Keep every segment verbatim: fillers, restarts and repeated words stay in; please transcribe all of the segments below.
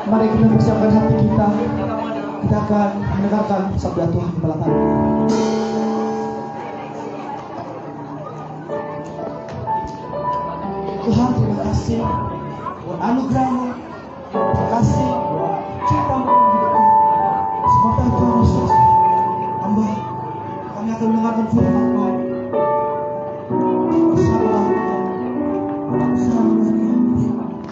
Mari kita persiapkan hati kita. Kita akan mendengarkan sabda Tuhan kepala kami. Tuhan, terima kasih buat anugerah-Mu. Terima kasih buat cinta-Mu dalam hidup kami. Sebab Tuhan Yesus, hamba kami akan mendengarkan firman-Mu. Bersama bersama kami.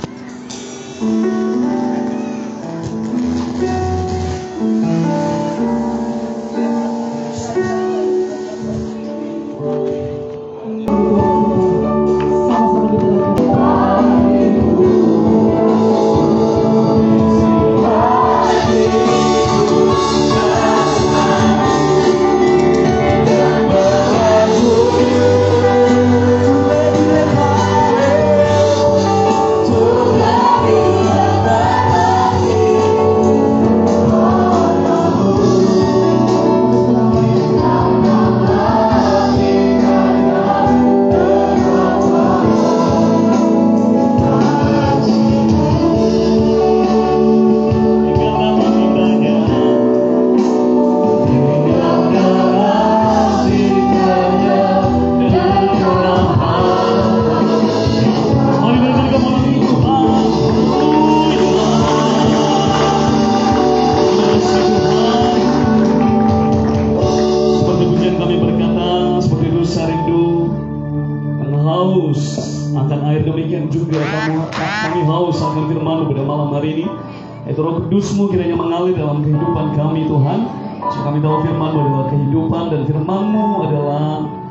Kudus-Mu kiranya mengalir dalam kehidupan kami Tuhan. So, kami tahu firman-Mu adalah kehidupan dan firman-Mu adalah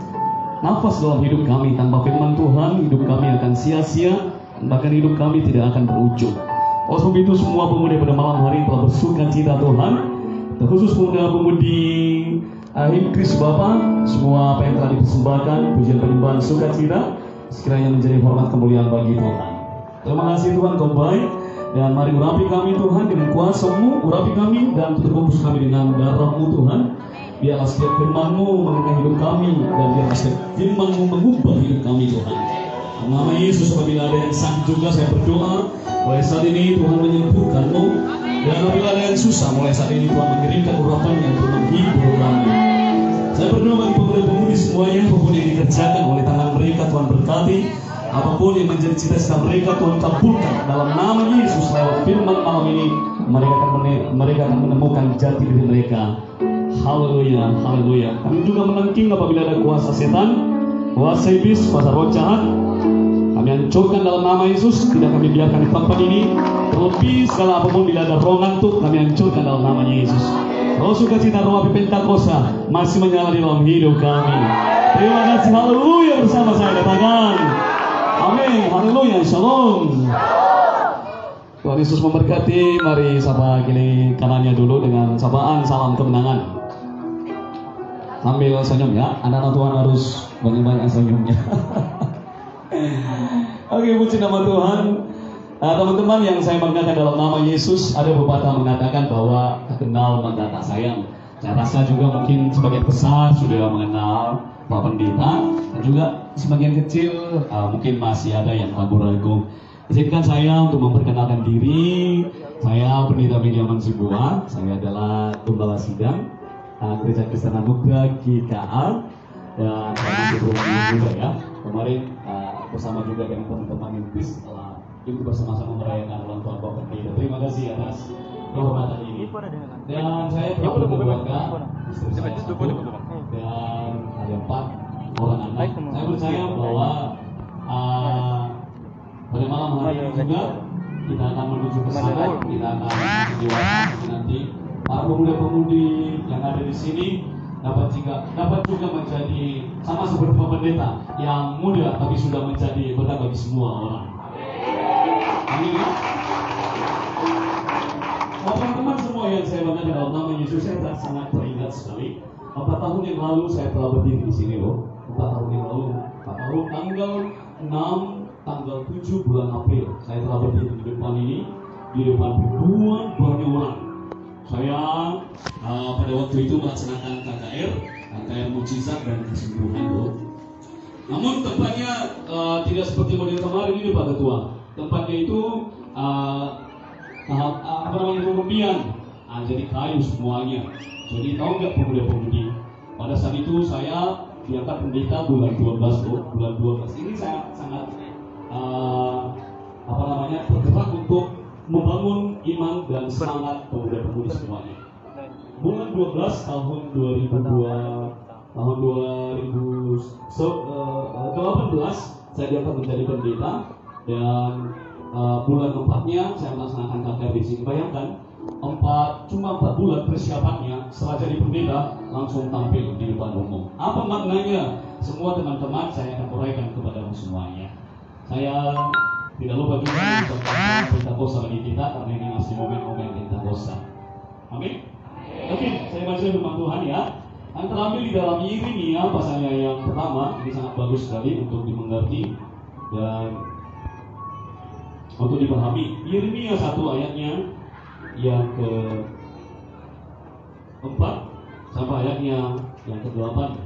nafas dalam hidup kami. Tanpa firman Tuhan, hidup kami akan sia-sia, bahkan hidup kami tidak akan berujung. Oleh sebab itu semua pemuda pada malam hari telah bersuka cita Tuhan, terkhusus pemuda-pemudi Himkris Bapa, semua apa yang telah dipersembahkan, pujian penyembahan sukacita, sekiranya menjadi hormat kemuliaan bagi Tuhan. Terima kasih Tuhan, Kau baik. Dan mari urapi kami Tuhan dengan kuasa-Mu, urapi kami dan terbungkus kami dengan darah-Mu Tuhan. Biarlah setiap firman-Mu mengenai hidup kami, dan biarlah setiap firman-Mu mengubah hidup kami Tuhan. Dalam nama Yesus, apabila ada yang sakit juga saya berdoa, mulai saat ini Tuhan menyembuhkan-Mu. Dan apabila ada yang susah, mulai saat ini Tuhan mengirimkan urapan-Nya untuk menghibur kami. Saya berdoa bagi pemuda-pemudi semuanya, apapun yang dikerjakan oleh tangan mereka Tuhan berkati. Apapun yang menjadi cita-cita mereka Tuhan kabulkan dalam nama Yesus. Lewat firman malam ini mereka akan mereka akan menemukan jati diri mereka. Haleluya, haleluya. Kami juga menangking apabila ada kuasa setan, kuasa iblis, kuasa roh jahat, kami hancurkan dalam nama Yesus. Tidak kami biarkan di tempat ini. Terlebih segala apapun bila ada roh ngantuk, kami hancurkan dalam nama Yesus. Roh sukacita, roh api Pentakosta masih menyala di dalam hidup kami. Terima kasih, haleluya. Bersama saya katakan amin, haleluya, shalom. Tuhan Yesus memberkati. Mari sapa kiri kanannya dulu dengan sapaan salam kemenangan. Sambil senyum ya, anak-anak Tuhan harus banyak-banyak senyumnya. Oke, puji nama Tuhan. Nah, teman-teman yang saya banggakan dalam nama Yesus, ada pepatah mengatakan bahwa kenal maka tak sayang. Saya rasa juga mungkin sebagian besar sudah mengenal Pak Pendeta, dan juga sebagian kecil uh, mungkin masih ada yang ragu-ragu. Izinkan saya untuk memperkenalkan diri. Saya Pendeta Benyamin Sibuan. Saya adalah Gembala Sidang uh, Gereja Kristen Anugerah G K A, dan saya masih berumur juga ya. Kemarin uh, bersama juga dengan teman-teman Inggris setelah itu bersama-sama merayakan ulang tahun Pak Pendeta. Terima kasih atas kehormatan ini. Dan saya telah berkeluarga, istri saya satu, dan ada empat orang anak. Saya percaya bahwa uh, pada malam hari ini juga kita akan menuju ke sana. Kita akan menjiwai nanti para pemuda-pemudi yang ada di sini dapat juga dapat juga menjadi sama seperti Pak Pendeta yang muda tapi sudah menjadi berkat bagi semua orang. Amin. Teman-teman semua yang saya banggakan dalam nama Yesus, saya sangat teringat sekali. Empat tahun yang lalu saya telah berdiri di sini loh. Empat tahun yang lalu, empat tahun tanggal enam, tanggal tujuh bulan April, saya telah berdiri di depan ini, di depan ribuan banyak orang. Saya uh, pada waktu itu melaksanakan K K R, K K R Mujizat dan Kesembuhan loh. Namun tempatnya uh, tidak seperti model kemarin ini Pak Ketua. Tempatnya itu uh, tahap apa namanya kemudian, nah, jadi kayu semuanya. Jadi tahu nggak pemuda-pemudi? Pada saat itu saya diangkat pendeta bulan dua belas loh, bulan dua belas ini saya sangat uh, apa namanya bergerak untuk membangun iman dan semangat pemuda-pemudi semuanya. Bulan dua belas tahun dua ribu dua tahun dua ribu delapan belas saya diangkat menjadi pendeta dan uh, bulan empatnya saya melaksanakan K K R di sini. Bayangkan empat cuma empat bulan persiapannya setelah jadi pendeta langsung tampil di depan umum. Apa maknanya? Semua teman-teman saya akan uraikan kepada semuanya. Saya tidak lupa juga mengucapkan Pentakosta bagi kita karena ini masih momen-momen Pentakosta. Amin. Oke, saya baca firman Tuhan ya. Yang terambil di dalam Yeremia pasalnya yang pertama, ini sangat bagus sekali untuk dimengerti dan untuk dipahami. Yeremia satu ayatnya yang ke empat sampai ayatnya yang ke delapan.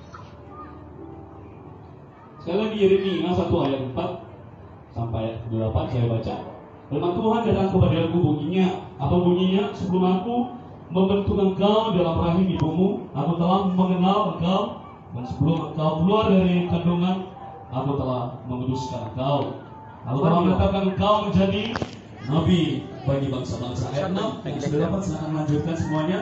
Sekali lagi Yeremia satu ayat empat sampai ayat ke delapan saya baca. Firman Tuhan datang kepada aku, bunyinya apa bunyinya? Sebelum aku membentuk engkau dalam rahim ibumu, aku telah mengenal engkau, dan sebelum engkau keluar dari kandungan, aku telah menguduskan engkau. Aku telah menetapkan engkau menjadi nabi bagi bangsa-bangsa. Ayat enam yang sudah dapat silakan lanjutkan semuanya.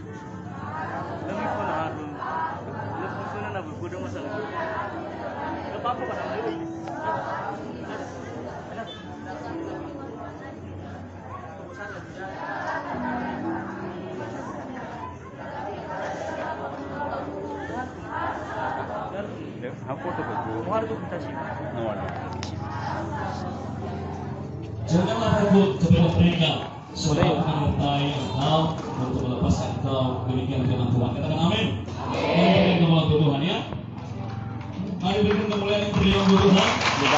Janganlah takut kepada mereka, sebab aku menyertai engkau untuk melepaskan engkau. Demikian firman Tuhan. Katakan amin. Mari berikan kemuliaan Tuhan ya. Mari berikan kemuliaan beliau Tuhan.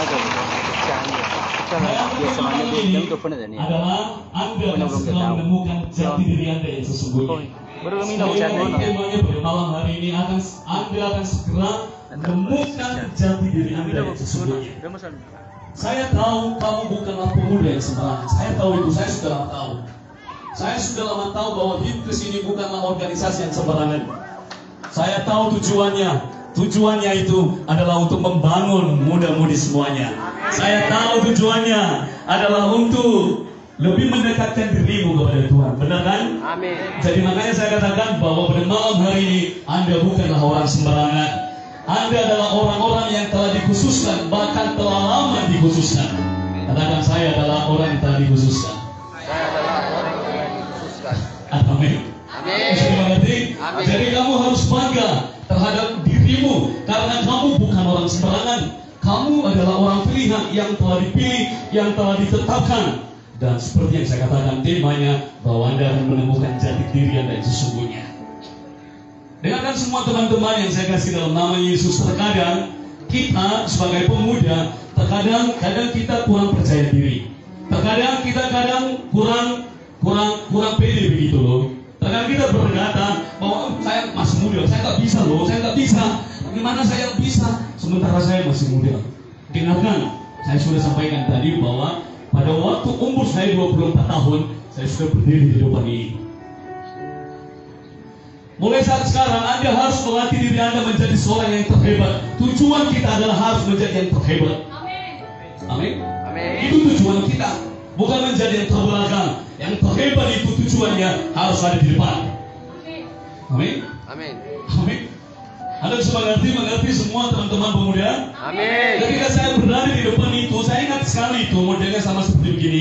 Adalah Anda akan segera menemukan jati diri Anda yang sesungguhnya. Temanya pada malam hari ini akan Anda akan segera menemukan jati diri Anda yang sesungguhnya. Saya tahu kamu bukanlah pemuda yang sembarangan. Saya tahu itu, saya sudah lama tahu. Saya sudah lama tahu bahwa hidup ke sini bukanlah organisasi yang sembarangan. Saya tahu tujuannya. Tujuannya itu adalah untuk membangun muda-mudi semuanya. Saya tahu tujuannya adalah untuk lebih mendekatkan dirimu kepada Tuhan. Benar kan? Amin. Jadi makanya saya katakan bahwa pada malam hari ini Anda bukanlah orang sembarangan. Anda adalah orang-orang yang telah dikhususkan, bahkan telah lama dikhususkan. Katakan, saya adalah orang yang telah dikhususkan. Saya adalah orang yang telah dikhususkan. Amin. Amin. Bisa mengerti? Amin. Jadi kamu harus bangga terhadap dirimu, karena kamu bukan orang sembarangan. Kamu adalah orang pilihan yang telah dipilih, yang telah ditetapkan. Dan seperti yang saya katakan temanya, bahwa Anda akan menemukan jati diri Anda yang sesungguhnya. Dengarkan semua teman-teman yang saya kasih dalam nama Yesus. Terkadang kita sebagai pemuda, terkadang kadang kita kurang percaya diri. Terkadang kita kadang kurang kurang kurang pede begitu loh. Terkadang kita berkata bahwa saya masih muda, saya tak bisa loh, saya tak bisa. Bagaimana saya bisa? Sementara saya masih muda. Dengarkan, saya sudah sampaikan tadi bahwa pada waktu umur saya dua puluh empat tahun, saya sudah berdiri di depan ini. Mulai saat sekarang Anda harus melatih diri Anda menjadi seorang yang terhebat. Tujuan kita adalah harus menjadi yang terhebat. Amin. Amin. Itu tujuan kita, bukan menjadi yang terbelakang. Yang terhebat itu tujuannya harus ada di depan. Amin. Amin. Amin. Anda bisa mengerti, mengerti semua teman-teman pemuda. Amin. Ketika saya berada di depan itu, saya ingat sekali itu modelnya sama seperti begini.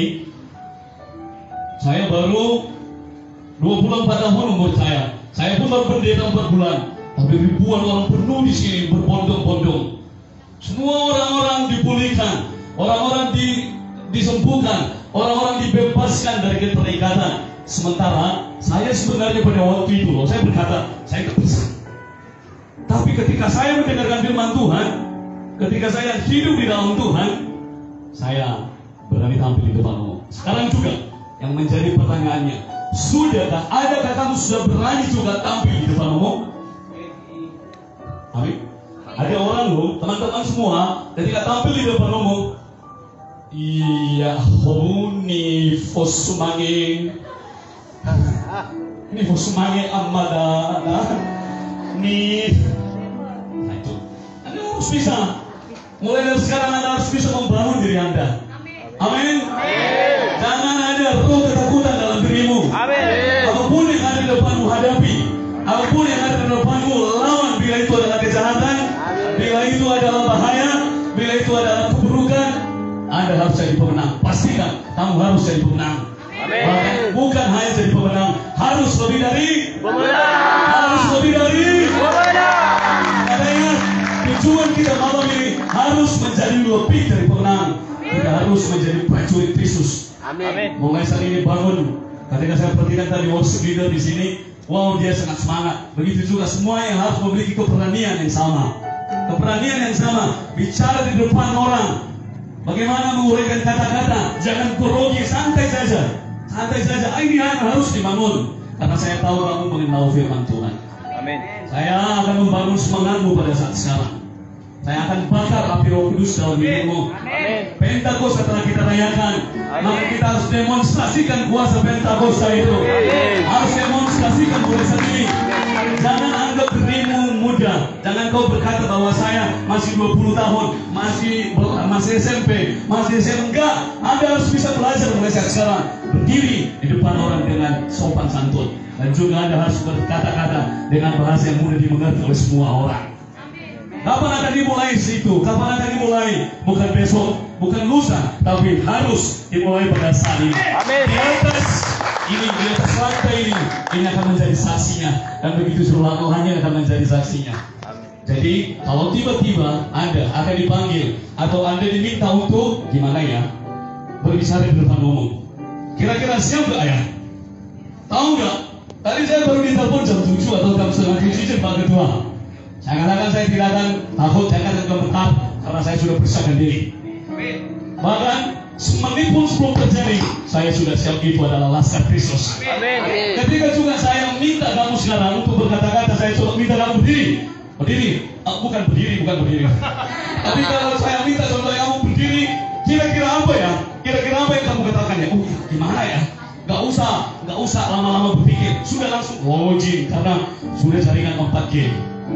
Saya baru dua puluh empat tahun umur saya. Saya pun baru pendeta empat bulan, tapi ribuan orang penuh di sini berbondong-bondong. Semua orang-orang dipulihkan, orang-orang di, disembuhkan, orang-orang dibebaskan dari keterikatan. Sementara saya sebenarnya pada waktu itu loh, saya berkata, saya tak bisa. Tapi ketika saya mendengarkan firman Tuhan, ketika saya hidup di dalam Tuhan, saya berani tampil di depan umum. Sekarang juga yang menjadi pertanyaannya, sudahkah, adakah kamu sudah berani juga tampil di depan umum? Amin. Ada orang loh, teman-teman semua, ketika tampil di depan umum, Iya, honi fosumangi. Ni fosumangi amada. Ni. Nah itu. Anda harus bisa. Mulai dari sekarang Anda harus bisa membangun diri Anda. Amin. Jangan ada roh ketakutan dalam dirimu. Apapun yang ada di depanmu hadapi. Apapun yang ada di depanmu lawan. Bila itu adalah kejahatan, bila itu adalah bahaya, bila itu adalah keburukan, Anda harus jadi pemenang. Pastikan kamu harus jadi pemenang. Bahkan bukan hanya jadi pemenang, harus lebih dari pemenang. Harus lebih dari pemenang. Katanya tujuan kita malam ini harus menjadi lebih dari pemenang. Kita harus menjadi prajurit Kristus. Amin. Mulai saat ini bangun. Ketika saya perhatikan tadi worship leader di sini, wow, dia sangat semangat. Begitu juga semua yang harus memiliki keberanian yang sama. Keberanian yang sama. Bicara di depan orang. Bagaimana menguraikan kata-kata. Jangan grogi, santai saja. Santai saja. Ini yang harus dibangun. Karena saya tahu kamu mengenal firman Tuhan. Amin. Saya akan membangun semangatmu pada saat sekarang. Saya akan bakar api Roh Kudus dalam dirimu. Pentakosta telah kita rayakan. Maka kita harus demonstrasikan kuasa Pentakosta itu. Amin. Harus demonstrasikan mulai saat ini. Jangan anggap dirimu muda. Jangan kau berkata bahwa saya masih dua puluh tahun, masih masih S M P, masih S M P. Enggak. Anda harus bisa belajar mulai saat sekarang. Berdiri di depan orang dengan sopan santun. Dan juga Anda harus berkata-kata dengan bahasa yang mudah dimengerti oleh semua orang. Kapan akan dimulai situ? Kapan akan dimulai? Bukan besok, bukan lusa, tapi harus dimulai pada saat ini. Amin. Di atas ini, di atas lantai ini, ini akan menjadi saksinya, dan begitu seluruh-seluruhnya akan menjadi saksinya. Jadi kalau tiba-tiba Anda akan dipanggil atau Anda diminta untuk gimana ya? Berbicara di depan umum. Kira-kira siap nggak ya? Tahu nggak? Tadi saya baru ditelepon jam tujuh atau jam setengah tujuh jam Pak Ketua. Saya katakan saya tidak akan takut, saya akan gemetar karena saya sudah bersiapkan diri. Bahkan semenit pun sebelum terjadi, saya sudah siap. Itu adalah laskar Kristus. Amin. Ketika juga saya minta kamu sekarang untuk berkata-kata, saya coba minta kamu berdiri, berdiri, oh, bukan berdiri, bukan berdiri. Tapi kalau saya minta contoh kamu berdiri, kira-kira apa ya? Kira-kira apa yang kamu katakan ya? Oh, gimana ya? Gak usah, gak usah lama-lama berpikir, sudah langsung login karena sudah jaringan empat G.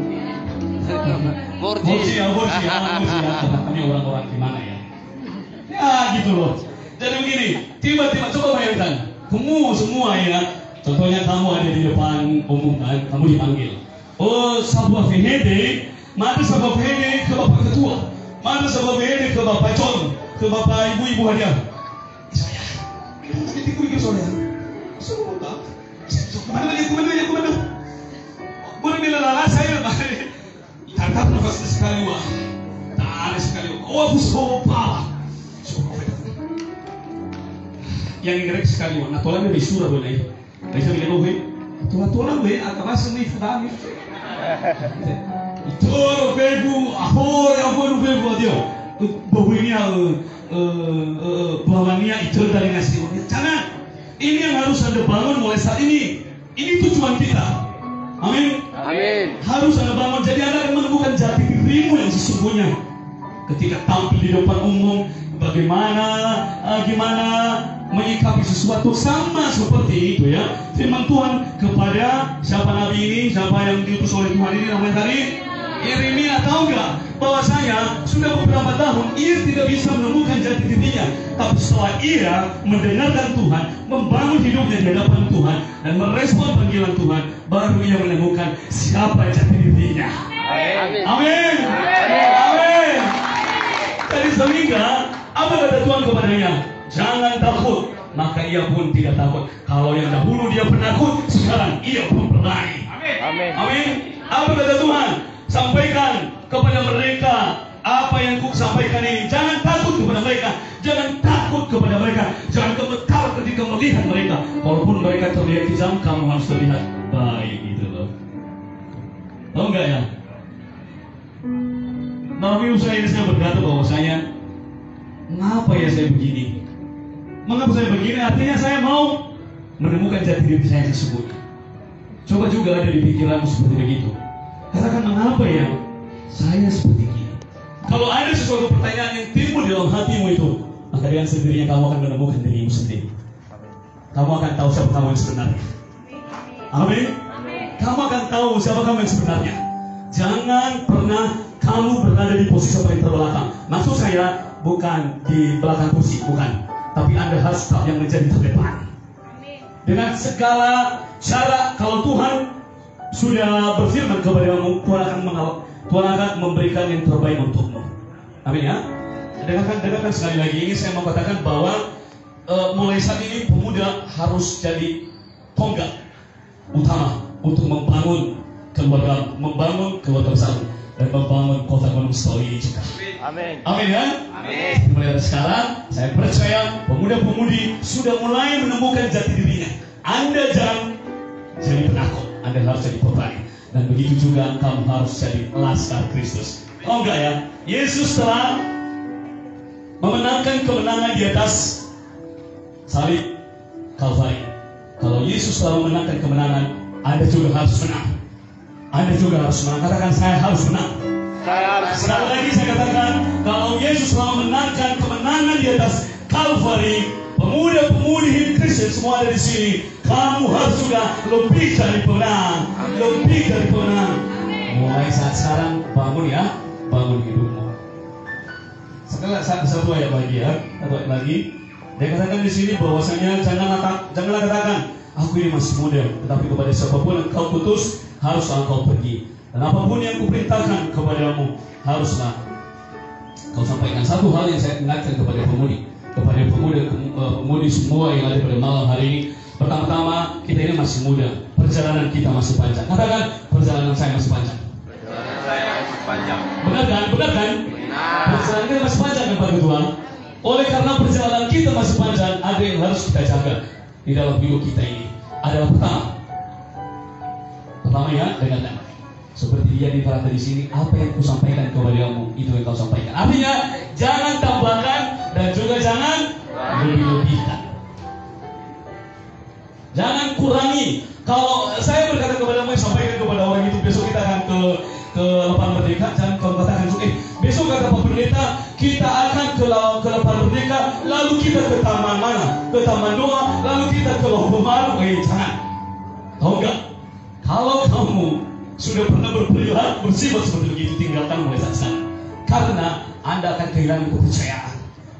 Borji ya, borji ya, borji ya. Kami orang-orang gimana ya? Ya gitu loh. Jadi begini, tiba-tiba coba bayangkan, kamu semua ya. Contohnya kamu ada di depan umum kan, kamu dipanggil. Oh, sebuah V H D, mari sebuah V H D ke Bapak Ketua, mari sebuah V H D ke Bapak John, ke Bapak Ibu-Ibu ada. Saya, kita tadi kuikir soalnya. Semua tak. Kemana lagi, kemana lagi, kemana? Boleh bilang saya balik. Tangkap nafas sekali wah, tarik sekali wah, oh aku sopa, sopa. Yang ingrek sekali wah, natolan dari surah boleh, bisa bilang weh, tulan-tulan weh, agak masuk nih fudami. Itu bebu, ahor, ahor bebu dia, bahunya, bahunya itu dari ngasih. Jangan, ini yang harus Anda bangun mulai saat ini. Ini tujuan kita. Amin. Amin. Harus Anda bangun. Jadi Anda akan menemukan jati dirimu yang sesungguhnya. Ketika tampil di depan umum, bagaimana, uh, gimana menyikapi sesuatu sama seperti itu ya. Firman Tuhan kepada siapa nabi ini, siapa yang diutus oleh Tuhan ini namanya tadi? Yeremia. Tahu nggak bahwa saya sudah beberapa tahun ia tidak bisa menemukan jati dirinya, tapi setelah ia mendengarkan Tuhan, membangun hidupnya di hadapan Tuhan dan merespon panggilan Tuhan, baru ia menemukan siapa jati dirinya. Amin. Amin. Amin. Jadi sehingga apa kata Tuhan kepadanya? Jangan takut. Maka ia pun tidak takut. Kalau yang dahulu dia penakut, sekarang ia pun berani. Amin. Amin. Apa kata Tuhan? Sampaikan kepada mereka apa yang ku sampaikan ini. Jangan takut kepada mereka. Jangan takut kepada mereka. Jangan gemetar ketika melihat mereka. Walaupun mereka terlihat kejam, kamu harus terlihat baik gitu loh. Tahu nggak ya? Nabi usaha ini saya berkata bahwasanya, mengapa ya saya begini? Mengapa saya begini? Artinya saya mau menemukan jati diri saya tersebut. Coba juga ada di pikiranmu seperti begitu. Katakan, mengapa ya saya seperti ini? Kalau ada sesuatu pertanyaan yang timbul di dalam hatimu itu, maka dengan sendirinya kamu akan menemukan dirimu sendiri. Kamu akan tahu siapa kamu yang sebenarnya. Amin. Kamu akan tahu siapa kamu yang sebenarnya. Jangan pernah kamu berada di posisi paling terbelakang. Maksud saya bukan di belakang kursi, bukan. Tapi Anda harus tetap yang menjadi terdepan. Dengan segala cara, kalau Tuhan sudah berfirman kepadamu, Tuhan akan mengal- Tuhan akan memberikan yang terbaik untukmu. Amin ya. Dengarkan, dengarkan sekali lagi. Ini saya mau katakan bahwa uh, mulai saat ini pemuda harus jadi tonggak utama untuk membangun keluarga, membangun keluarga besar dan membangun kota Gunung Sitoli ini juga. Amin. Amin ya. Amin. Mulai dari sekarang, saya percaya pemuda-pemudi sudah mulai menemukan jati dirinya. Anda jangan jadi penakut, Anda harus jadi pemberani. Dan begitu juga kamu harus jadi laskar Kristus. Oh enggak ya? Yesus telah memenangkan kemenangan di atas salib Kalvari. Kalau Yesus telah memenangkan kemenangan, Anda juga harus menang. Anda juga harus menang. Katakan, saya harus menang. Saya harus Sekali lagi saya katakan, kalau Yesus telah memenangkan kemenangan di atas Kalvari, pemuda-pemudi hidup Kristen semua ada di sini, kamu harus juga lebih dari pemenang, lebih dari pemenang. Mulai saat sekarang bangun ya, bangun hidupmu. Setelah satu, satu ayat lagi ya, satu ayat lagi. Dia katakan di sini bahwasanya janganlah janganlah katakan, aku ini masih muda, tetapi kepada siapapun yang kau putus, haruslah kau pergi. Dan apapun yang kuperintahkan kepadamu, haruslah kau sampaikan. Satu hal yang saya ingatkan kepada pemudi, kepada pemuda pemudi semua yang ada pada malam hari ini. Pertama-tama, kita ini masih muda, perjalanan kita masih panjang. Katakan, perjalanan saya masih panjang. Perjalanan saya masih panjang. Benar kan? Benar kan? Benar. Perjalanan kita masih panjang kan Pak Ketua? Oleh karena perjalanan kita masih panjang, ada yang harus kita jaga di dalam hidup kita ini. Adalah pertama, pertama ya, dengarkan. Seperti dia di berada di sini, apa yang ku sampaikan kepadamu, itu yang kau sampaikan. Artinya, jangan tambahkan dan juga jangan lebih-lebihkan. Jangan kurangi. Kalau saya berkata kepadamu, sampaikan kepada orang itu, besok kita akan ke ke lapangan merdeka, jangan kau katakan, eh besok kata Pak Pendeta kita akan ke, ke lapangan merdeka, lalu kita ke taman mana? Ke taman doa, lalu kita ke lubang baru. Eh jangan. Tahu enggak? Kalau kamu sudah pernah berperilaku bersifat seperti begitu, tinggalkan mulai saat sekarang. Karena Anda akan kehilangan kepercayaan.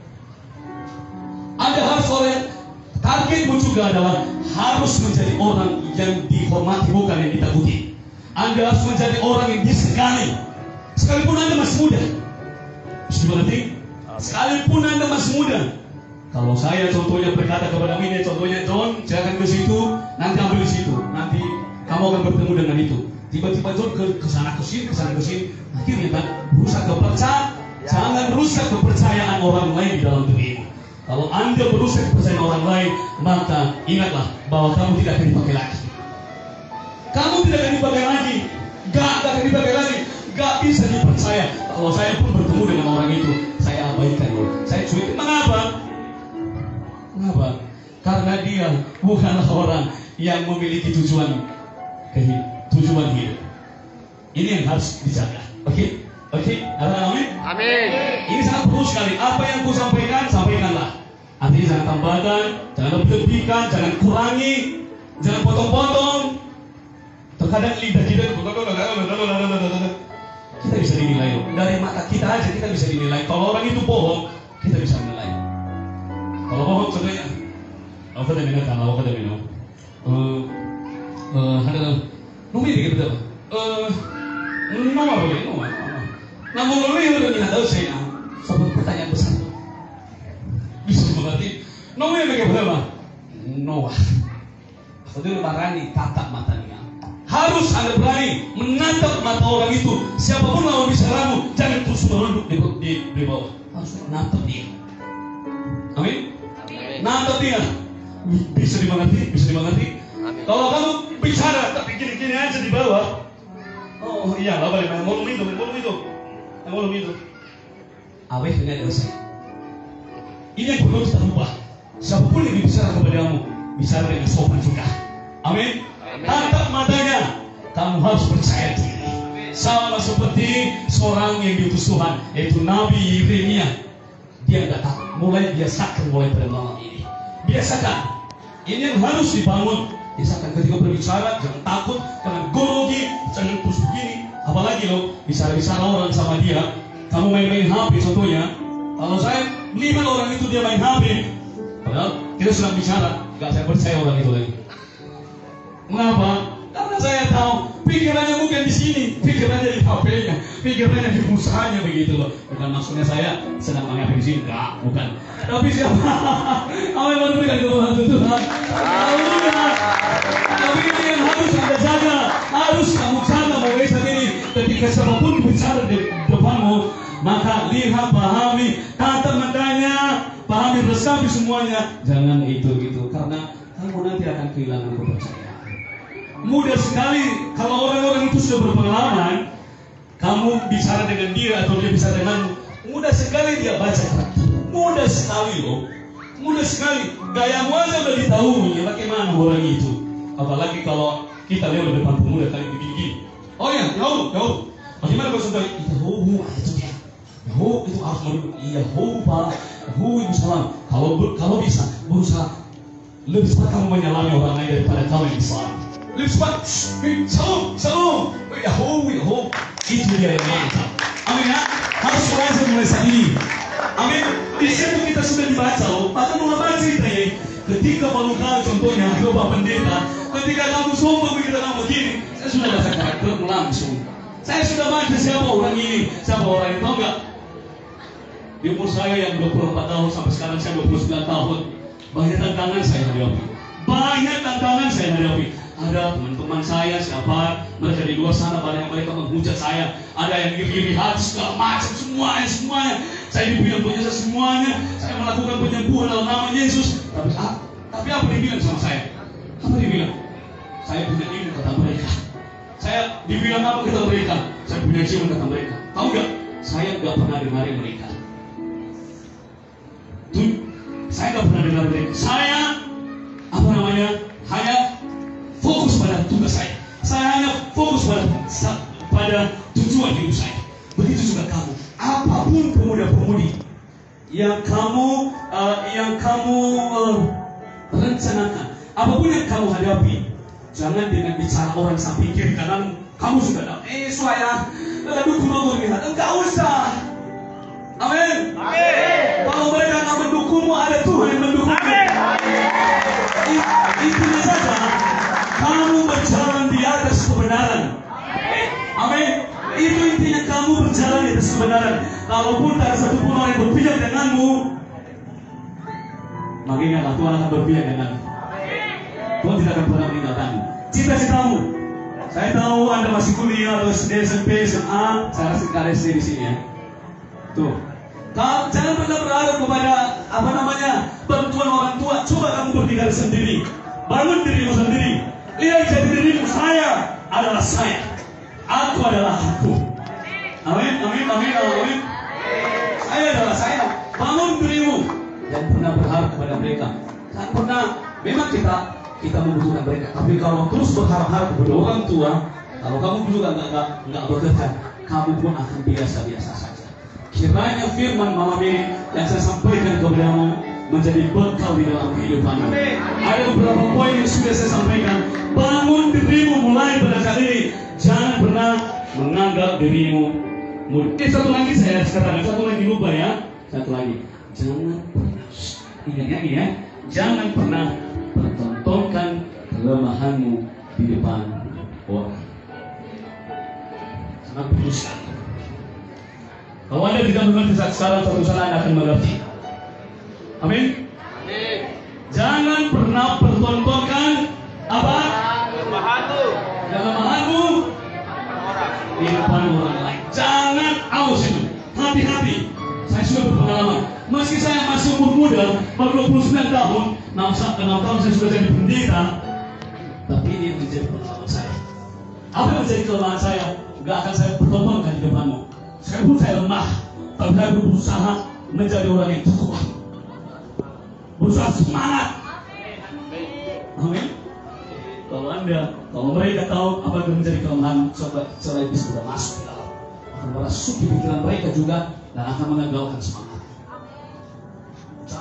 Anda harus oleh targetmu juga adalah harus menjadi orang yang dihormati, bukan yang ditakuti. Anda harus menjadi orang yang disegani, sekalipun Anda masih muda. Bisa dimengerti? Sekalipun Anda masih muda. Kalau saya contohnya berkata kepada ini, contohnya John, jangan ke situ, nanti ambil di situ, nanti kamu akan bertemu dengan itu. Tiba-tiba John ke kesana ke sini, kesana ke sini, akhirnya kan rusak kepercayaan. Jangan rusak kepercayaan orang lain di dalam dirimu. Kalau Anda merusak kepercayaan orang lain, maka ingatlah bahwa kamu tidak akan dipakai lagi. Kamu tidak akan dipakai lagi, gak akan dipakai lagi, gak bisa dipercaya. Kalau saya pun bertemu dengan orang itu, saya abaikan loh, saya cuekin. Mengapa? Mengapa? Karena dia bukanlah orang yang memiliki tujuan kehidupan, tujuan hidup. Ini yang harus dijaga. Oke? Okay? Oke? Okay? Amin? Amin. Ini sangat perlu sekali. Apa yang ku sampaikan, sampaikanlah. Artinya jangan tambahkan, jangan lebih-lebihkan, jangan kurangi, jangan potong-potong. Terkadang lidah kita kita bisa dinilai dari mata kita aja, kita bisa dinilai. Kalau orang itu bohong, kita bisa menilai. Kalau bohong contohnya, apa kata minum kan, apa kata minum, ada numi dikit betul, nomor boleh, nomor, namun numi yang udah tahu saya, satu pertanyaan besar, bisa dimengerti. Numi yang kayak berapa? Noah. Saudara berani tatap matanya. Harus Anda berani menatap mata orang itu. Siapapun lawan bicaramu, jangan terus menunduk di, di, di bawah. Harus menatap dia. Amin. Natap dia. Bisa dimengerti, bisa dimengerti. Amin. Kalau kamu bicara tapi gini-gini aja di bawah, oh iya, nggak boleh. Mau itu, mau itu, mau itu. Awet dengan dosa. Ini yang perlu kita ubah. Siapapun yang bicara kepadamu, bicara dengan sopan juga. Amin. Tatap matanya, kamu harus percaya diri. Sama seperti seorang yang diutus Tuhan, yaitu Nabi Yeremia. dia nggak takut. Mulai biasakan mulai pada malam ini. Biasakan. Ini yang harus dibangun. Biasakan ketika berbicara jangan takut, jangan gorogi, jangan terus begini. Apalagi lo bicara-bicara orang sama dia, kamu main-main H P contohnya. Kalau saya lihat orang itu dia main H P, padahal kita sedang bicara, nggak saya percaya orang itu lagi. Mengapa? Karena saya tahu pikirannya bukan di sini, pikirannya di H P-nya, pikirannya di usahanya begitu loh. Bukan maksudnya saya sedang pakai H P di sini, enggak, bukan. Tapi siapa? Amin, baru berikan kepada Tuhan. Haleluya. Tapi ini yang harus Anda jaga, harus kamu jaga mulai saat ini. Ketika siapapun bicara di depanmu, maka lihat, pahami, kata matanya, pahami, resapi semuanya. Jangan itu-itu, karena kamu nanti akan kehilangan kepercayaan. Mudah sekali kalau orang-orang itu sudah berpengalaman, kamu bicara dengan dia atau dia bicara denganmu, mudah sekali dia baca karakter. Mudah sekali loh, mudah sekali. Gayamu aja udah ditahu ya bagaimana orang itu. Apalagi kalau kita lewat depan pemuda kali begini. Oh ya, jauh, jauh. Bagaimana kalau sudah Yahu, itu dia. Yahu itu harus menurut Yahu pak, Yahu itu salam. Kalau kalau bisa berusaha lebih cepat kamu menyalami orang lain daripada kamu yang disalam. Lebih cepat, salam, salam. Yahu, Yahu. Itu dia yang mantap. Amin ya. Harus belajar mulai saat ini. Amin. Di situ kita sudah dibaca loh. Maka mau apa ceritanya? Ketika malu kali contohnya, Bapak Pendeta, ketika kamu sombong begitu kamu begini, saya sudah baca karaktermu langsung. Saya sudah baca siapa orang ini, siapa orang itu, tahu nggak? Di umur saya yang dua puluh empat tahun sampai sekarang saya dua puluh sembilan tahun, banyak tantangan saya hadapi. Banyak tantangan saya hadapi. Ada teman-teman saya siapa, mereka di luar sana banyak mereka menghujat saya. Ada yang iri-iri hati segala macam, semuanya, semuanya. Saya dibilang penyesat semuanya. Saya melakukan penyembuhan dalam nama Yesus. Tapi, ah, tapi apa dia bilang sama saya? Apa dia bilang? Saya punya ilmu kata mereka. Saya dibilang apa kata mereka? Saya punya jiwa kata mereka. Tahu nggak? Saya nggak pernah dengar mereka. Tuh, saya nggak pernah dengar mereka. Saya apa namanya? Hanya fokus pada tugas saya. Saya hanya fokus pada pada tujuan hidup saya. Begitu juga kamu. Apapun pemuda-pemudi yang kamu uh, yang kamu uh, rencanakan, apapun yang kamu hadapi, jangan dengan bicara orang samping kiri kanan kamu sudah tahu. Eh saya dukung nomor lihat. Enggak usah. Amin. Amin. Kalau mereka akan mendukungmu, ada Tuhan yang mendukungmu. Amin. Intinya saja kamu berjalan di atas kebenaran. Amin. Itu intinya kamu berjalan di atas kebenaran. Kalaupun tak ada satu pun orang yang berpihak denganmu, maka ingatlah Tuhan akan berpihak denganmu. Tuhan tidak akan pernah meninggalkanmu. Cita-citamu. Saya tahu Anda masih kuliah atau S D, S M P, S M A. Saya rasa tidak ada S D di sini ya. Tuh. Kau jangan pernah berharap kepada apa namanya bantuan orang tua. Coba kamu berdiri sendiri. Bangun dirimu sendiri. Lihat jadi dirimu. Saya adalah saya. Aku adalah aku. Amin, amin, amin, amin. Saya adalah saya. Bangun dirimu. Jangan pernah berharap kepada mereka. Jangan pernah. Memang kita kita membutuhkan mereka. Tapi kalau terus berharap-harap kepada orang tua, kalau kamu juga nggak nggak nggak bekerja, kamu pun akan biasa-biasa saja. Kiranya firman malam ini yang saya sampaikan kepadamu menjadi bekal di dalam kehidupanmu. Ada beberapa poin yang sudah saya sampaikan. Bangun dirimu mulai pada saat ini. Jangan pernah menganggap dirimu mudah. Eh, satu lagi saya katakan, satu lagi lupa ya. Satu lagi. Jangan pernah, ingat lagi ya. Jangan pernah pertontonkan kelemahanmu di depan orang. Sangat berusaha. Kalau Anda tidak mengerti saat sekarang, suatu saat Anda akan mengerti. Amin. Amin. Jangan pernah pertontonkan apa? Kelemahanmu. Kelemahanmu di depan orang lain. Jangan, awas itu. Hati-hati. Saya sudah berpengalaman. Meski saya masih umur muda, baru dua puluh sembilan tahun, enam tahun saya sudah jadi pendeta, tapi ini menjadi pengalaman saya. Apa yang menjadi kelemahan saya? Gak akan saya pertontonkan di depanmu. Saya pun saya lemah, tapi saya berusaha menjadi orang yang kuat, berusaha semangat. Amin. Kalau Anda, kalau mereka tahu apa yang menjadi kelemahan, coba selain itu sudah masuk ke dalam, akan merasuki pikiran mereka juga dan akan mengagalkan semangat.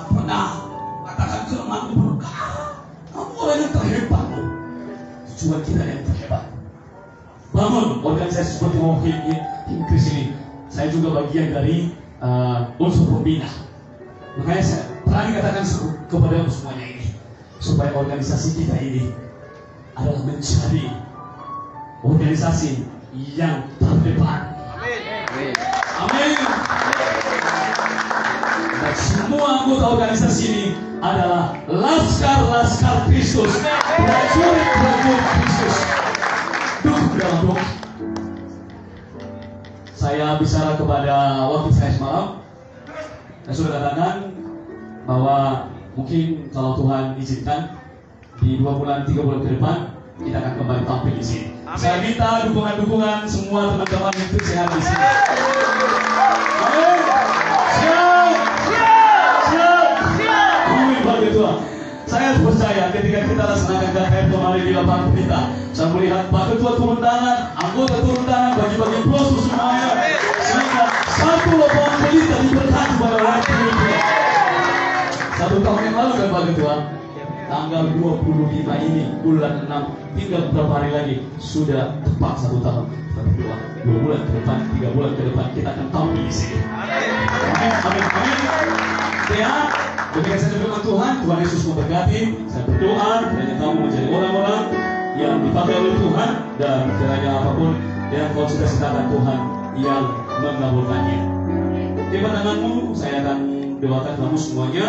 Jangan pernah katakan kelemahanmu berkah. Kamu orang yang terhebat. Cuma kita yang terhebat. Bangun organisasi seperti Wahid Inggris ini. Saya juga bagian dari uh, unsur pembina. Makanya saya berani katakan kepada semuanya ini, supaya organisasi kita ini adalah menjadi organisasi yang terdepan. Amin. Amin. Dan semua anggota organisasi ini adalah laskar-laskar Kristus, prajurit-prajurit Kristus. Duduk dalam doa. Saya bicara kepada wakil saya semalam. Saya sudah katakan bahwa mungkin kalau Tuhan izinkan di dua bulan, tiga bulan ke depan kita akan kembali tampil di sini. Amin. Saya minta dukungan-dukungan semua teman-teman yang sehat di sini. Amin. Siap, siap, siap, siap. Amin bagi Tuhan. Saya percaya ketika kita laksanakan K K R kemarin di lapangan berita, saya melihat Pak Ketua turun tangan, anggota turun tangan, bagi-bagi brosur semuanya, sehingga satu lapangan berita diberkati pada waktu itu. Satu tahun yang lalu kan Pak Ketua, tanggal dua puluh lima ini bulan enam, tinggal beberapa hari lagi sudah tepat satu tahun. Satu dua, dua bulan ke depan, tiga bulan ke depan kita akan tampil di sini. Amin, amin, amin. Ya, ketika saya berdoa Tuhan, Tuhan Yesus memberkati. Saya berdoa kiranya kamu menjadi orang-orang yang dipakai oleh Tuhan, dan kiranya apapun yang kau cita-citakan Tuhan yang mengabulkannya. Tiba tanganmu, saya akan doakan kamu semuanya.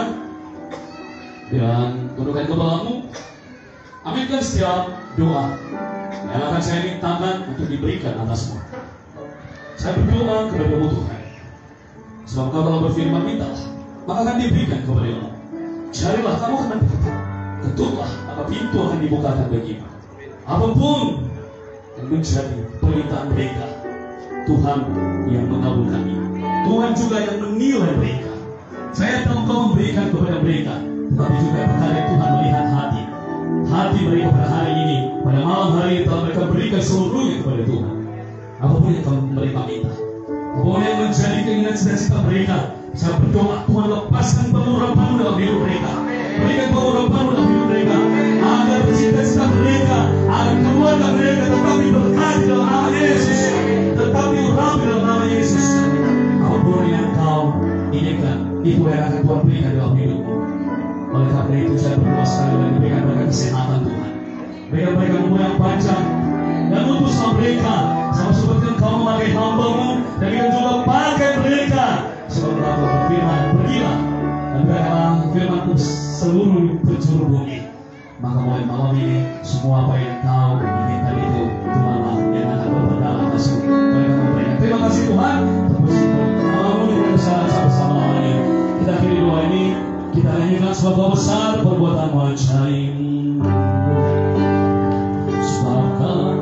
Dan tundukkan kepalamu. Aminkan setiap doa yang akan saya mintakan untuk diberikan atasmu. Saya berdoa kepada Tuhan, sebab kau telah berfirman, mintalah maka akan diberikan kepadamu. Carilah, kamu akan mendapat. Ketuklah, maka pintu akan dibukakan bagimu. Apapun yang menjadi permintaan mereka, Tuhan yang mengabulkannya. Tuhan juga yang menilai mereka. Saya tahu kau memberikan kepada mereka, tetapi juga terkadang Tuhan melihat hati. Hati mereka pada hari ini, pada malam hari ini telah mereka berikan seluruhnya kepada Tuhan. Apapun yang kau mereka minta, apapun yang menjadi keinginan cita-cita mereka, saya berdoa Tuhan lepaskan pengurapan dalam hidup mereka. Berikan pengurapan dalam hidup mereka, agar cita-cita mereka, agar keluarga mereka tetapi berkati dalam nama Yesus, tetapi urapi dalam nama Yesus. Apapun yang kau inginkan, itu yang akan Tuhan berikan dalam hidupmu. Oleh karena itu saya berdoa sekali lagi, berikan mereka kesehatan Tuhan, berikan mereka umur yang panjang, dan utuslah mereka sama seperti Engkau memakai hamba-Mu, dan kita juga pakai mereka. Sebab Engkau berfirman, pergilah dan berikanlah firman-Mu seluruh penjuru bumi. Maka mulai malam ini semua apa yang Kau inginkan itu Tuhanlah yang akan berpegang atasmu. Mereka memberikan. Terima kasih Tuhan. Terus malam ini bersama bersama ini kita akhiri doa ini. Kita nyanyikan sebab Kau besar perbuatan-Mu ajaib. Sebab Kau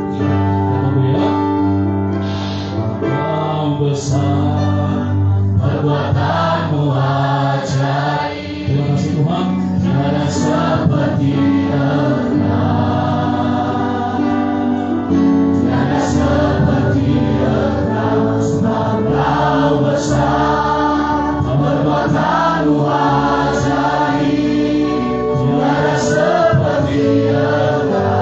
besar perbuatan-Mu ajaib. Terima kasih Tuhan. Tiada seperti Engkau, tiada seperti Engkau, sebab Kau besar perbuatan-Mu ajaib. Tiada seperti Engkau.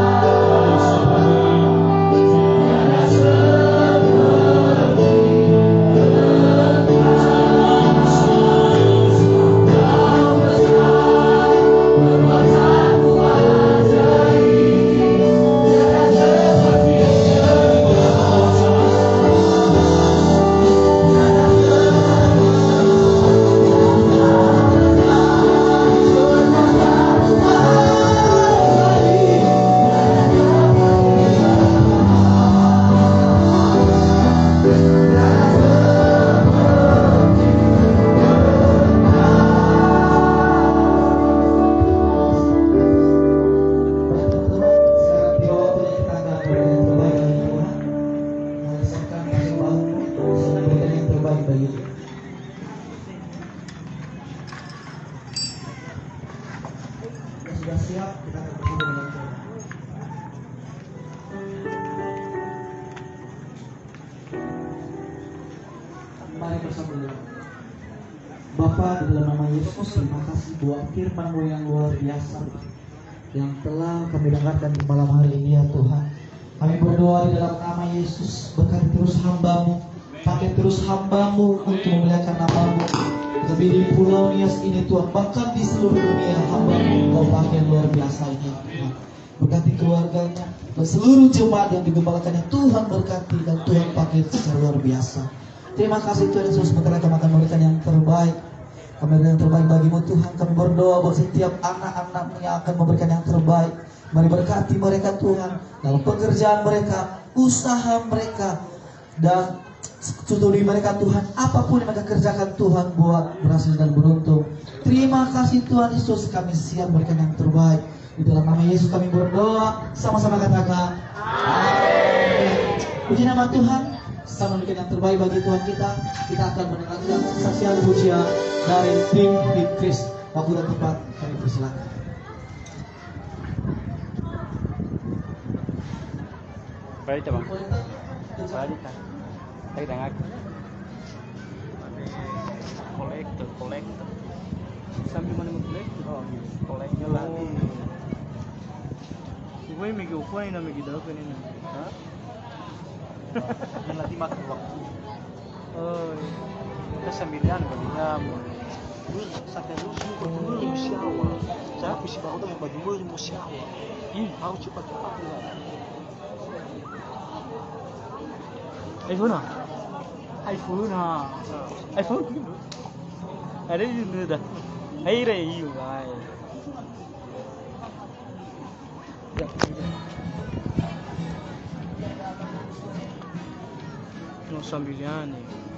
Sudah siap, kita akan bersama dengan Tuhan. Mari bersama dengan Bapa, di dalam nama Yesus, terima kasih buat firman-Mu yang luar biasa yang telah kami dengarkan di malam hari ini ya Tuhan. Kami berdoa di dalam nama Yesus, berkati terus hamba-Mu, pakai terus hamba-Mu untuk memuliakan nama-Mu. Lebih di Pulau Nias ini Tuhan, bahkan di seluruh dunia hamba-Mu Kau pakai yang luar biasa ini ya Tuhan. Berkati keluarganya dan seluruh jemaat yang digembalakannya Tuhan berkati dan Tuhan pakai secara luar biasa. Terima kasih Tuhan Yesus, sementara kami akan memberikan yang terbaik. Kami berikan yang terbaik bagimu Tuhan. Kami berdoa buat setiap anak-anak yang akan memberikan yang terbaik. Mari berkati mereka Tuhan dalam pekerjaan mereka, usaha mereka, dan studi mereka Tuhan. Apapun yang mereka kerjakan Tuhan, buat berhasil dan beruntung. Terima kasih Tuhan Yesus, kami siap memberikan yang terbaik. Di dalam nama Yesus kami berdoa, sama-sama katakan amin. Puji nama Tuhan. Sama memberikan yang terbaik bagi Tuhan kita. Kita akan mendengarkan kesaksian pujian dari tim Hikris. Waktu dan tempat kami persilakan. Balik bang. Balik kan. Saya tengah. Kolektor, kolektor. Sambil mana kolektor? Oh, kolektor lagi. Gue migi upaya na migi dapat ini. Hah? Yang nanti makan waktu. Oh, kita sembilan kalinya. Lu sampai lu berdua musyawa. Saya bisa baru dengan berdua musyawa. Ini harus cepat-cepat ya. iPhone ah? iPhone ah? iPhone gitu? Ada di sini dah. Hai re you guys. Ya. No sambiliani.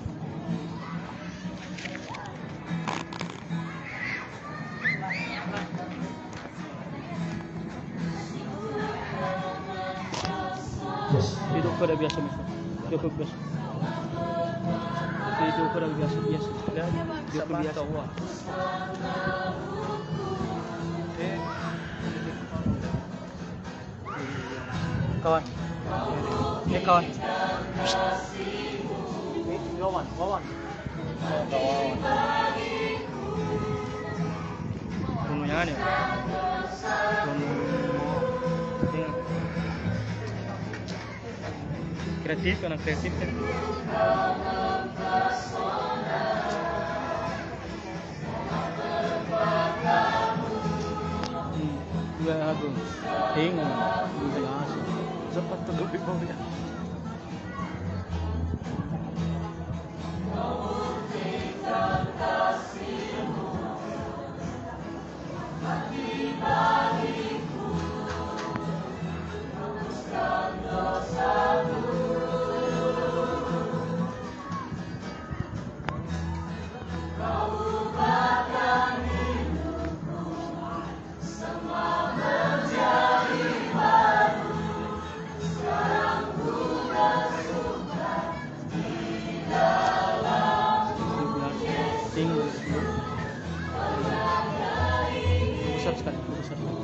Yes. Itu pada biasa biasa. Itu biasa. Itu pada biasa biasa. Dan itu biasa. Eh. Kawan. Eh kawan. Eh kawan, kawan. Kawan. Punya ni. Kreatif, anak kreatif kan. Hmm, dua lagu. Bingung, dua lagu. Cepat tunduk di bawah ya. Besar sekali, besar sekali.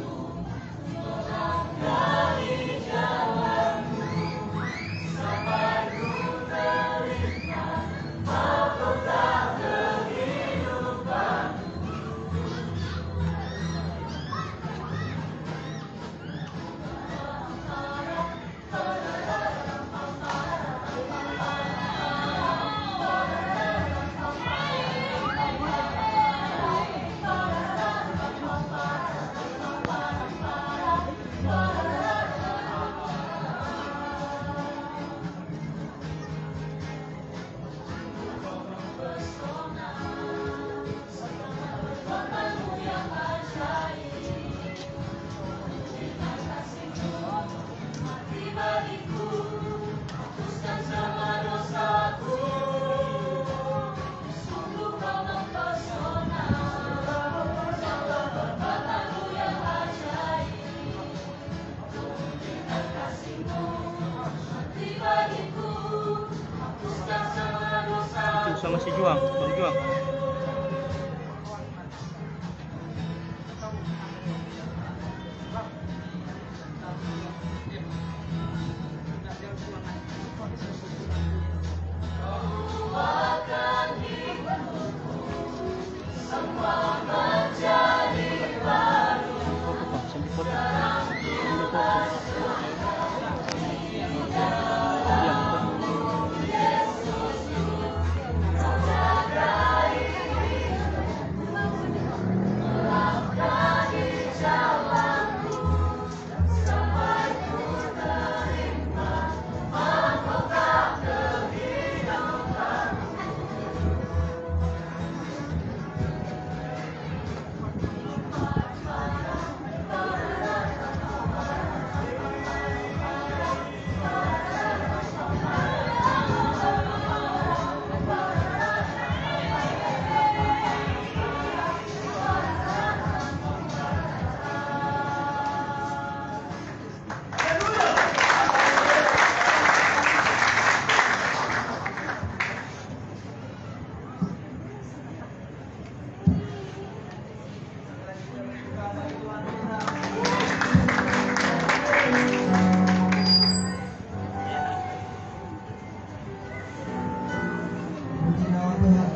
Sama si Juang, si Juang.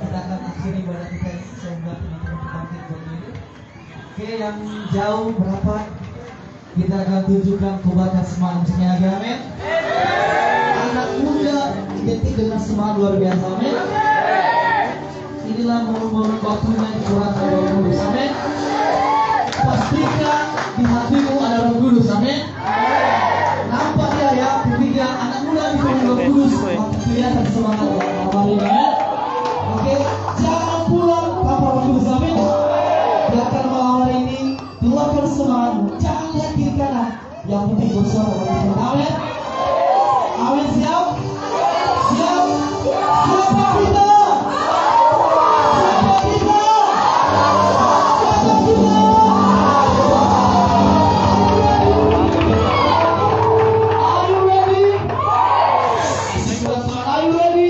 kita akan akhiri ibadah kita ini sehingga teman-teman bangkit berdiri. Oke, yang jauh berapa? Kita akan tunjukkan kebaikan semangat sini lagi, amin. Anak muda identik dengan semangat luar biasa, amin. Inilah momen-momen waktunya dicurahkan Roh Kudus, amin. Pastikan di hatimu ada Roh Kudus, amin. Nampak ya ya, ketika anak muda dipenuhi Roh Kudus, maka kelihatan semangat dalam hari ini. Oke, jangan pulang tanpa Roh Kudus, amin. Biarkan malam hari ini keluarkan semangatmu, jangan lihat kiri kanan. Yang penting bersuara Roh Kudus, amin. Amin, siap? Siap? Siapa kita? Siapa kita? Siapa kita? Are you ready? Are you ready?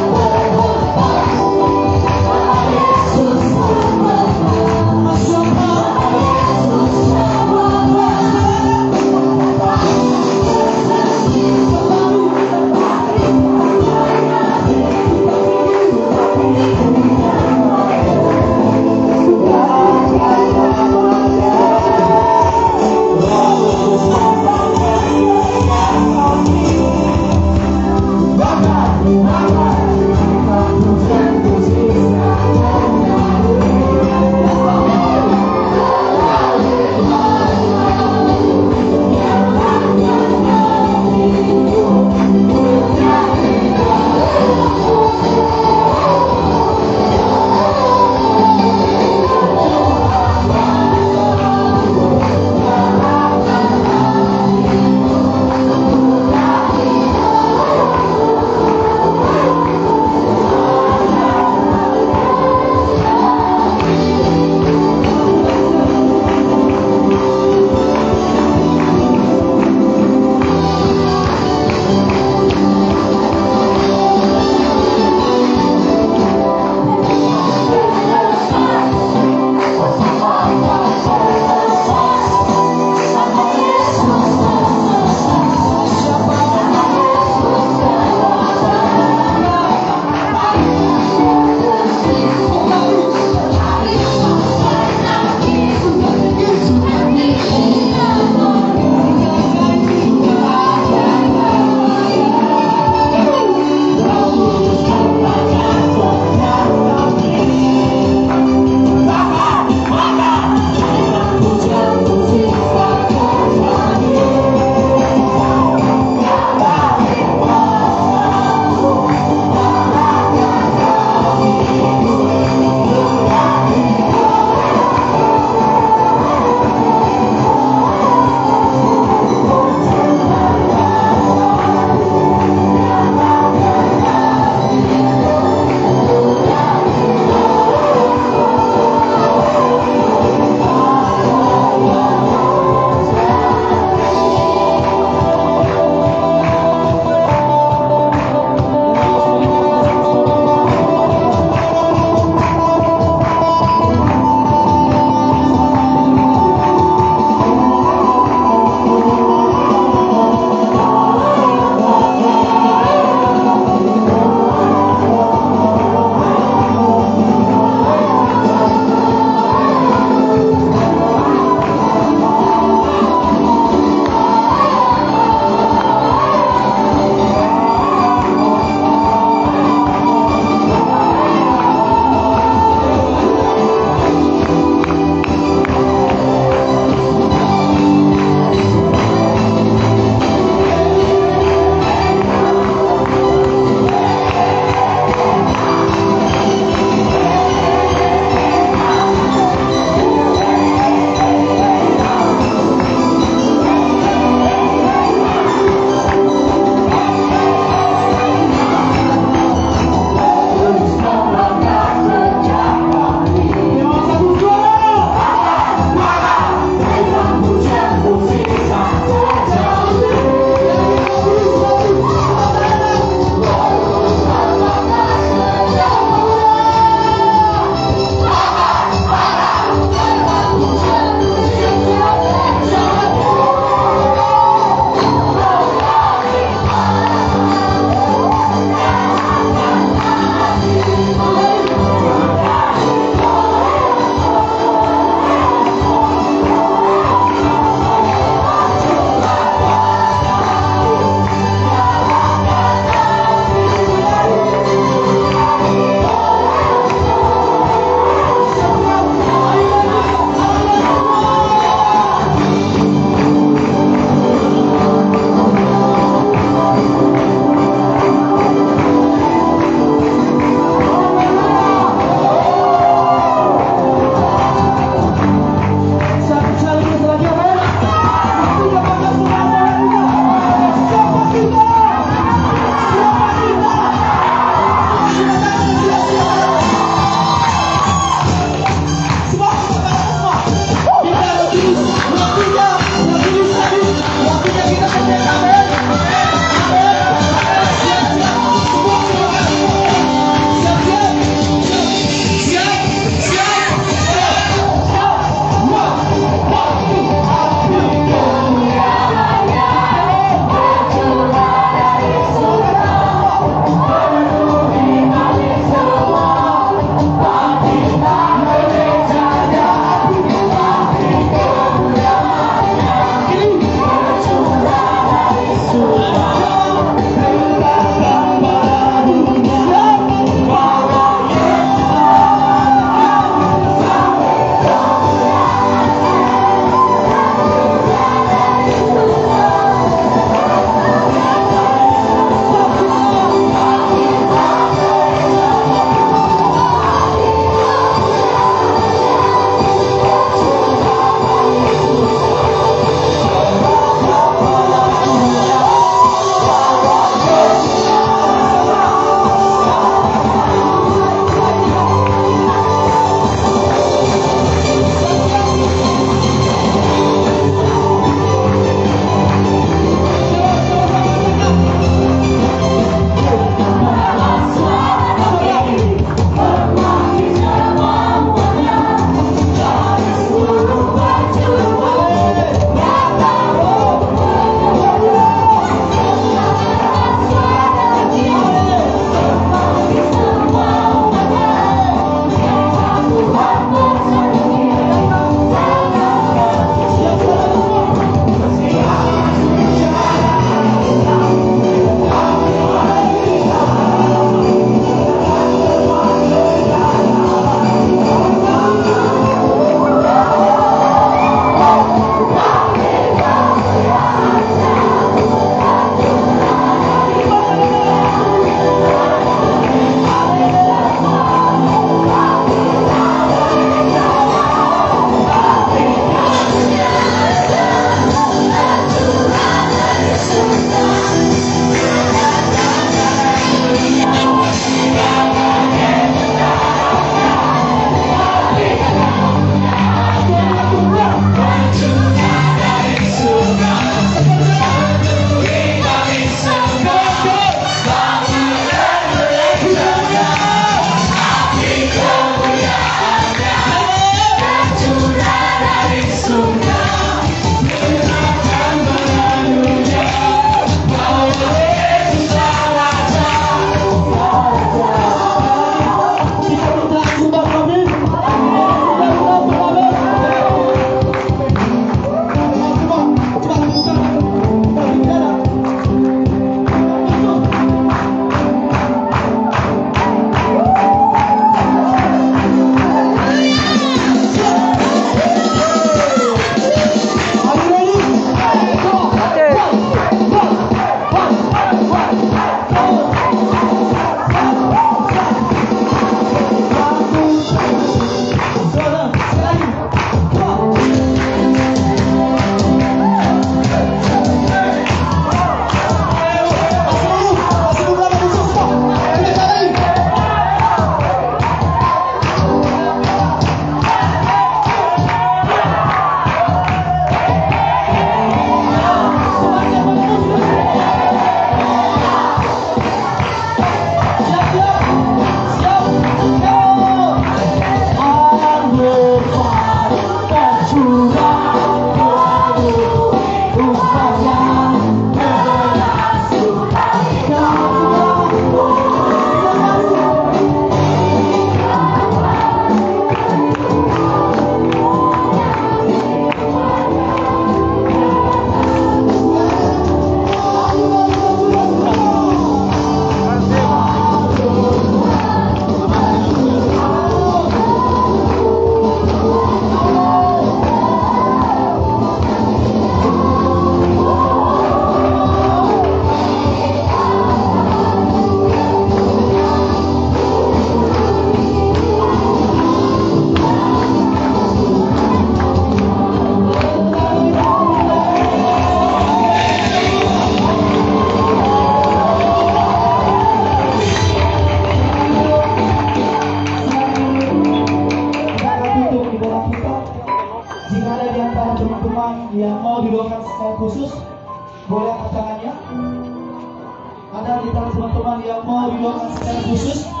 didoakan secara khusus? Boleh angkat tangannya. Ada di antara teman-teman yang mau didoakan secara khusus?